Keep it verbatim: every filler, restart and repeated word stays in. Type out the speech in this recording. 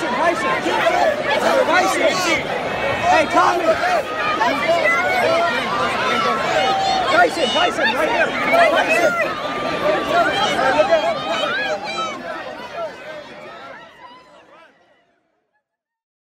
Tyson, Tyson. Tyson. Hey, Tommy. Tyson, Tyson, right here. Tyson. Right, look at